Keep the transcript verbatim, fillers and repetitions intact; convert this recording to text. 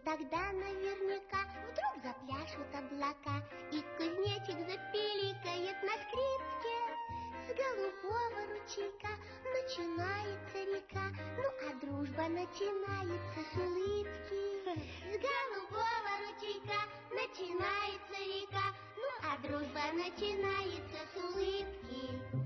тогда наверняка вдруг запляшут облака, и кузнечик запиликает на скрипке. С голубого ручейка начинается река, ну а дружба начинается с улыбки. С голубого ручейка начинается река, ну а дружба начинается с улыбки.